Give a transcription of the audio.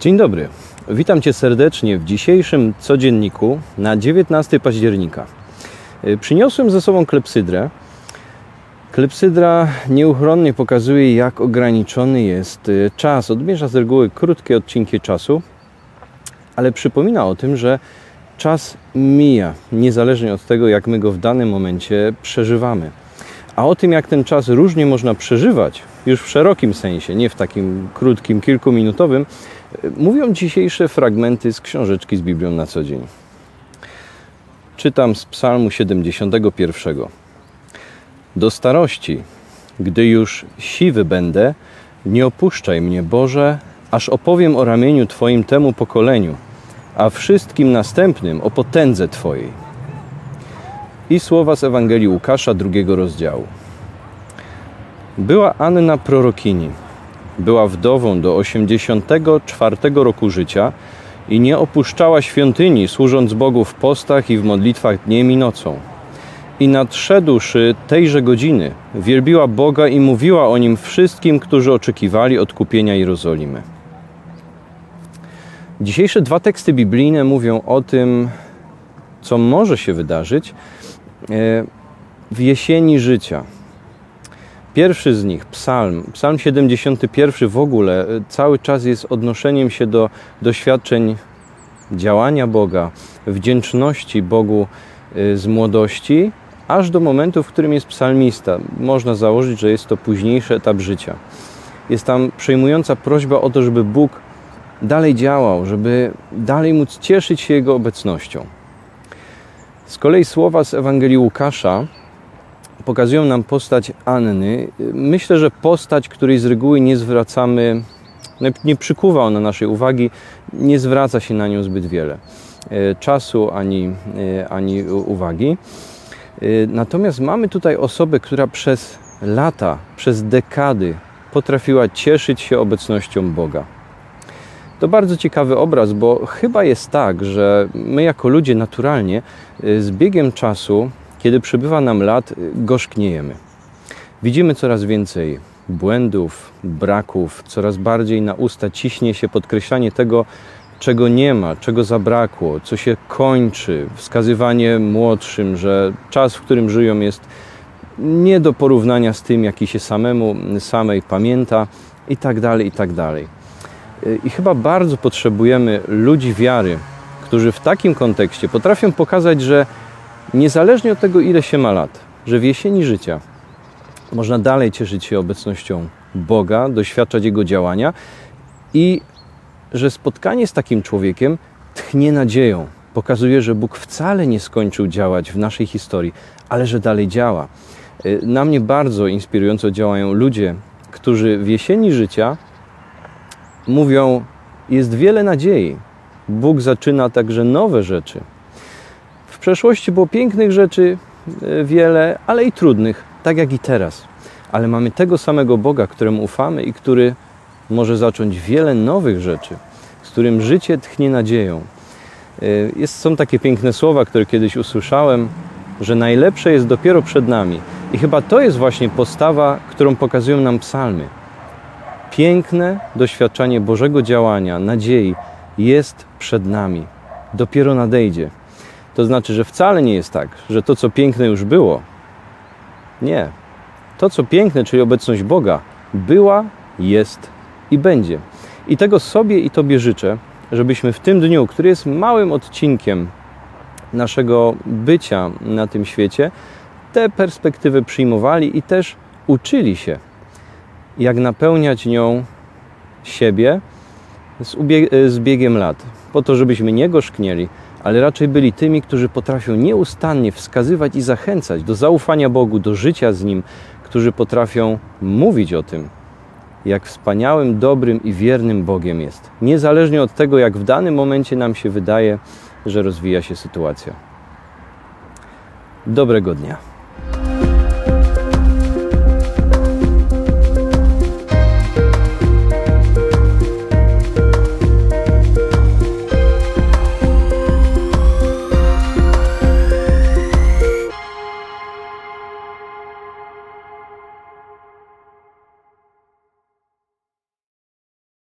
Dzień dobry, witam Cię serdecznie w dzisiejszym codzienniku na 19 października. Przyniosłem ze sobą klepsydrę. Klepsydra nieuchronnie pokazuje, jak ograniczony jest czas. Odmierza z reguły krótkie odcinki czasu, ale przypomina o tym, że czas mija, niezależnie od tego, jak my go w danym momencie przeżywamy. A o tym, jak ten czas różnie można przeżywać, już w szerokim sensie, nie w takim krótkim, kilkuminutowym, mówią dzisiejsze fragmenty z książeczki z Biblią na co dzień. Czytam z Psalmu 71. Do starości, gdy już siwy będę, nie opuszczaj mnie, Boże, aż opowiem o ramieniu Twoim temu pokoleniu, a wszystkim następnym o potędze Twojej. I słowa z Ewangelii Łukasza, 2 rozdziału. Była Anna prorokini. Była wdową do 84 roku życia i nie opuszczała świątyni, służąc Bogu w postach i w modlitwach dniem i nocą. I nadszedłszy tejże godziny, wielbiła Boga i mówiła o Nim wszystkim, którzy oczekiwali odkupienia Jerozolimy. Dzisiejsze dwa teksty biblijne mówią o tym, co może się wydarzyć w jesieni życia. Pierwszy z nich, Psalm 71 w ogóle cały czas jest odnoszeniem się do doświadczeń działania Boga, wdzięczności Bogu z młodości, aż do momentu, w którym jest psalmista. Można założyć, że jest to późniejszy etap życia. Jest tam przejmująca prośba o to, żeby Bóg dalej działał, żeby dalej móc cieszyć się Jego obecnością. Z kolei słowa z Ewangelii Łukasza pokazują nam postać Anny. Myślę, że postać, której z reguły nie zwracamy, nie przykuwa ona naszej uwagi, nie zwraca się na nią zbyt wiele czasu ani uwagi. Natomiast mamy tutaj osobę, która przez lata, przez dekady potrafiła cieszyć się obecnością Boga. To bardzo ciekawy obraz, bo chyba jest tak, że my jako ludzie naturalnie z biegiem czasu, kiedy przybywa nam lat, gorzkniejemy. Widzimy coraz więcej błędów, braków, coraz bardziej na usta ciśnie się podkreślanie tego, czego nie ma, czego zabrakło, co się kończy, wskazywanie młodszym, że czas, w którym żyją, jest nie do porównania z tym, jaki się samej pamięta i tak dalej, i tak dalej. I chyba bardzo potrzebujemy ludzi wiary, którzy w takim kontekście potrafią pokazać, że niezależnie od tego, ile się ma lat, że w jesieni życia można dalej cieszyć się obecnością Boga, doświadczać Jego działania i że spotkanie z takim człowiekiem tchnie nadzieją. Pokazuje, że Bóg wcale nie skończył działać w naszej historii, ale że dalej działa. Na mnie bardzo inspirująco działają ludzie, którzy w jesieni życia mówią, jest wiele nadziei. Bóg zaczyna także nowe rzeczy. W przeszłości było pięknych rzeczy wiele, ale i trudnych, tak jak i teraz. Ale mamy tego samego Boga, któremu ufamy i który może zacząć wiele nowych rzeczy, z którym życie tchnie nadzieją. Są takie piękne słowa, które kiedyś usłyszałem, że najlepsze jest dopiero przed nami. I chyba to jest właśnie postawa, którą pokazują nam psalmy. Piękne doświadczenie Bożego działania, nadziei jest przed nami. Dopiero nadejdzie. To znaczy, że wcale nie jest tak, że to, co piękne już było. Nie. To, co piękne, czyli obecność Boga, była, jest i będzie. I tego sobie i Tobie życzę, żebyśmy w tym dniu, który jest małym odcinkiem naszego bycia na tym świecie, te perspektywy przyjmowali i też uczyli się, jak napełniać nią siebie z biegiem lat. Po to, żebyśmy nie gorzknieli, ale raczej byli tymi, którzy potrafią nieustannie wskazywać i zachęcać do zaufania Bogu, do życia z Nim, którzy potrafią mówić o tym, jak wspaniałym, dobrym i wiernym Bogiem jest. Niezależnie od tego, jak w danym momencie nam się wydaje, że rozwija się sytuacja. Dobrego dnia.